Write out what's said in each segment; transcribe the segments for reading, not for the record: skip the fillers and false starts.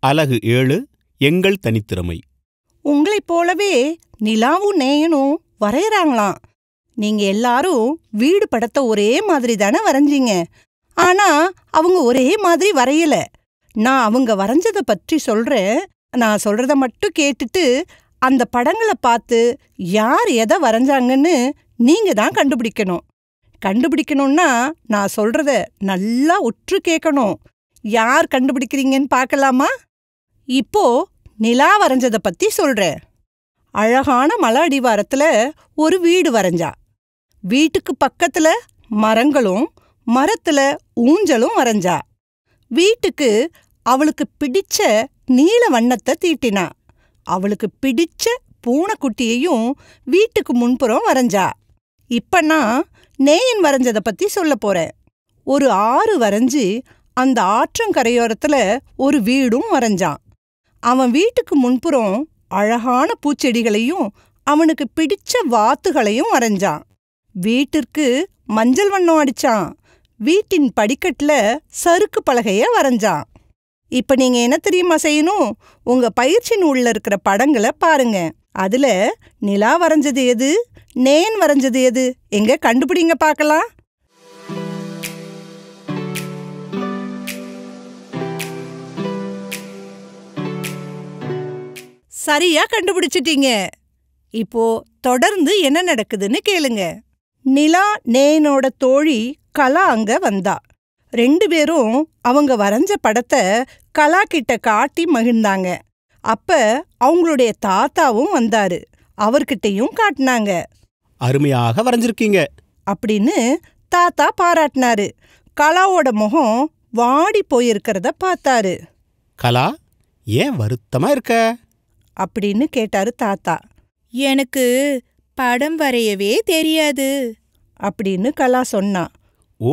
அலகு 7 எங்கள் தனித்திறமை. உங்களைப் போலவே நிலாவும் நேயனும் வரையறாங்களாம். நீங்க எல்லாரும் வீடு படத்தை ஒரே மாதிரி தானே வரைஞ்சீங்க. ஆனா அவங்க ஒரே மாதிரி வரையல. நான் அவங்க வரைஞ்சதை பற்றி சொல்றேன். நான் சொல்றத மட்டும் கேட்டுட்டு அந்த படங்களை பார்த்து யார் எதை வரைஞ்சாங்கன்னு நீங்க தான் கண்டுபிடிக்கணும். கண்டுபிடிக்கணும்னா நான் சொல்றத நல்லா உற்று கேட்கணும். யார் கண்டுபிடிக்கிறீங்கன்னு பார்க்கலாமா? இப்போ நிலா வரைஞ்சதை பத்தி சொல்றேன். அழகான மலை அடிவாரத்துல ஒரு வீடு வரைஞ்சா. வீட்டுக்கு பக்கத்துல மரங்களும் மரத்துல ஊஞ்சலும் வரைஞ்சா. வீட்டுக்கு அவளுக்கு பிடிச்ச நீல வண்ணத்தை தீட்டினா. அவளுக்கு பிடிச்ச பூனைக்குட்டியையும் வீட்டுக்கு முன்புறம் வரைஞ்சா. இப்ப நான் நேயன் வரைஞ்சதை பத்தி சொல்ல போறேன். ஒரு ஆறு வரைஞ்சு அந்த ஆற்றங்கரையோரத்துல ஒரு வீடும் வரைஞ்சான். அவன் வீட்டுக்கு முன்புறம் அழகான பூச்செடிகளையும் அவனுக்கு பிடிச்ச வாத்துகளையும் வரைஞ்சான். வீட்டிற்கு மஞ்சள் வண்ணம் அடிச்சான். வீட்டின் படிக்கட்டுல சறுக்கு பலகைய வரைஞ்சான். இப்ப நீங்க என்ன தெரியுமா செய்யணும்? உங்க பயிற்சி நூல்ல இருக்கிற படங்களை பாருங்க. அதுல நிலா வரைஞ்சது எது, நேயன் வரைஞ்சது எது, எங்க கண்டுபிடிங்க பார்க்கலாம். சரியா கண்டுபிடிச்சிட்டீங்க. இப்போ தொடர்ந்து என்ன நடக்குதுன்னு கேளுங்க. நிலா நேயனோட தோழி கலா அங்க வந்தா. 2 பேரும் அவங்க வரைஞ்ச படத்தை கலா கிட்ட காட்டி மகிழ்ந்தாங்க. அப்ப அவங்களுடைய தாத்தாவும் வந்தாரு. அவர்கிட்டையும் காட்டினாங்க. அருமையாக வரைஞ்சிருக்கீங்க அப்படின்னு தாத்தா பாராட்டினாரு. கலாவோட முகம் வாடி போயிருக்கிறத பார்த்தாரு. கலா, ஏன் வருத்தமா இருக்க? அப்படின்னு கேட்டாரு தாத்தா. எனக்கு படம் வரையவே தெரியாது அப்படின்னு கலா சொன்னா. ஓ,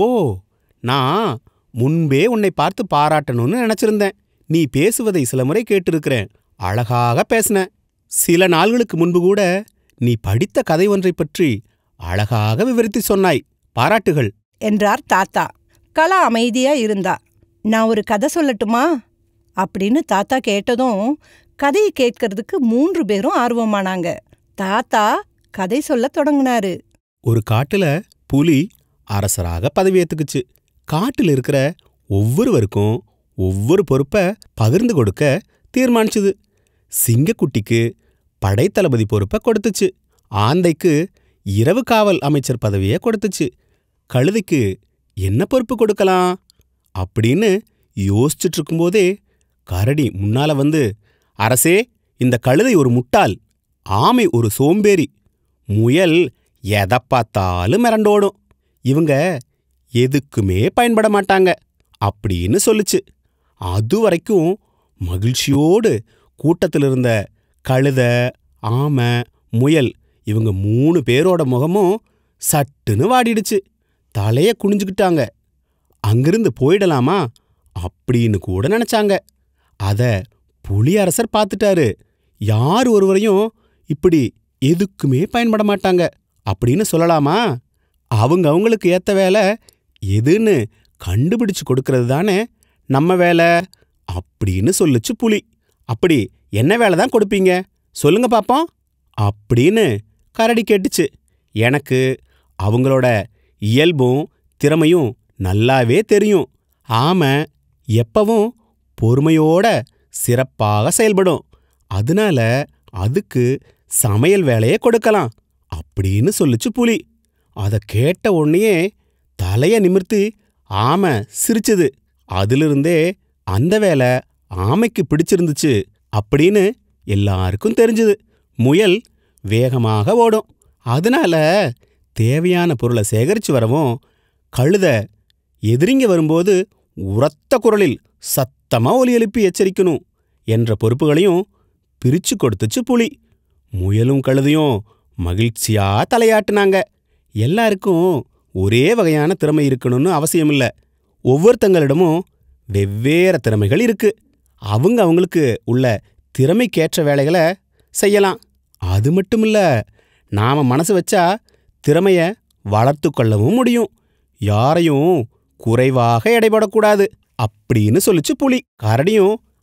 நான் முன்பே உன்னை பார்த்து பாராட்டணும்னு நினைச்சிருந்தேன். நீ பேசுவதை சில முறை கேட்டிருக்கிறேன். அழகாக பேசின. சில நாள்களுக்கு முன்பு கூட நீ படித்த கதை ஒன்றை பற்றி அழகாக விவரித்து சொன்னாய். பாராட்டுகள் என்றார் தாத்தா. கலா அமைதியா இருந்தா. நான் ஒரு கதை சொல்லட்டுமா அப்படின்னு தாத்தா கேட்டதும் கதையை கேட்கறதுக்கு 3 பேரும் ஆர்வமானாங்க. தாத்தா கதை சொல்ல தொடங்கினாரு. ஒரு காட்டுல புலி அரசராக பதவியேத்துக்குச்சு. காட்டில் இருக்கிற ஒவ்வொருவருக்கும் ஒவ்வொரு பொறுப்பை பகிர்ந்து கொடுக்க தீர்மானிச்சுது. சிங்கக்குட்டிக்கு படைத்தளபதி பொறுப்பை கொடுத்துச்சு. ஆந்தைக்கு இரவு காவல் அமைச்சர் பதவியை கொடுத்துச்சு. கழுதைக்கு என்ன பொறுப்பு கொடுக்கலாம் அப்படின்னு யோசிச்சுட்டு இருக்கும்போதே கரடி முன்னால வந்து, அரசே, இந்த கழுதை ஒரு முட்டாள், ஆமை ஒரு சோம்பேறி, முயல் எதை பார்த்தாலும் மிரண்டோடும், இவங்க எதுக்குமே பயன்பட மாட்டாங்க அப்படின்னு சொல்லுச்சு. அதுவரைக்கும் மகிழ்ச்சியோடு கூட்டத்தில் இருந்த கழுதை, ஆமை, முயல் இவங்க 3 பேரோட முகமும் சட்டுன்னு வாடிடுச்சு. தலைய குனிஞ்சுக்கிட்டாங்க. அங்கிருந்து போயிடலாமா அப்படின்னு கூட நினைச்சாங்க. அத புலியரசர் பார்த்துட்டாரு. யார் ஒருவரையும் இப்படி எதுக்குமே பயன்பட மாட்டாங்க அப்படின்னு சொல்லலாமா? அவங்களுக்கு ஏத்த வேலை எதுன்னு கண்டுபிடிச்சு கொடுக்கறது தானே நம்ம வேலை அப்படின்னு சொல்லுச்சு புலி. அப்படி என்ன வேலை தான் கொடுப்பீங்க சொல்லுங்க பாப்போம் அப்படின்னு கரடி கேட்டுச்சு. எனக்கு அவங்களோட இயல்பும் திறமையும் நல்லாவே தெரியும். ஆமை எப்பவும் பொறுமையோட சிறப்பாக செயல்படும். அதனால அதுக்கு சமையல் வேலையை கொடுக்கலாம் அப்படின்னு சொல்லுச்சு புலி. அதை கேட்ட உடனேயே தலைய நிமிர்த்தி ஆமை சிரிச்சுது. அதிலிருந்தே அந்த வேலை ஆமைக்கு பிடிச்சிருந்துச்சு அப்படின்னு எல்லாருக்கும் தெரிஞ்சுது. முயல் வேகமாக ஓடும். அதனால தேவையான பொருளை சேகரிச்சு வரவும், கழுத எதிரிங்க வரும்போது உரத்த குரலில் சத்தமா ஒலி எழுப்பி எச்சரிக்கணும் என்ற பொறுப்புகளையும் பிரிச்சு கொடுத்துச்சு புலி. முயலும் கழுதையும் மகிழ்ச்சியா தலையாட்டுனாங்க. எல்லாருக்கும் ஒரே வகையான திறமை இருக்கணும்னு அவசியமில்ல. ஒவ்வொருத்தங்களிடமும் வெவ்வேறு திறமைகள் இருக்கு. அவங்களுக்கு உள்ள திறமைக்கேற்ற வேலைகளை செய்யலாம். அது மட்டுமில்ல, நாம மனசு வச்சா திறமைய வளர்த்து கொள்ளவும் முடியும். யாரையும் குறைவாக எடைபடக்கூடாது அப்படின்னு சொல்லிச்சு புலி. கரடியும்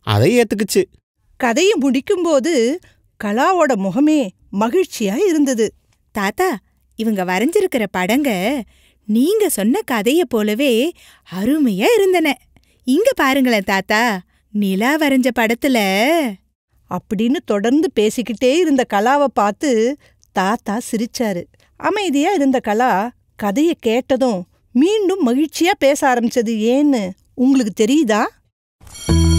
அதை ஏத்துக்குச்சு. கதையை முடிக்கும்போது கலாவோட முகமே மகிழ்ச்சியா இருந்தது. தாத்தா, இவங்க வரைஞ்சிருக்கிற படங்க நீங்க சொன்ன கதைய போலவே அருமையா இருந்தன. இங்க பாருங்களேன் தாத்தா, நிலா வரைஞ்ச படத்துல அப்படின்னு தொடர்ந்து பேசிக்கிட்டே இருந்த கலாவை பார்த்து தாத்தா சிரிச்சாரு. அமைதியா இருந்த கலா கதையை கேட்டதும் மீண்டும் மகிழ்ச்சியா பேச ஆரம்பிச்சது ஏன்னு உங்களுக்கு தெரியுதா?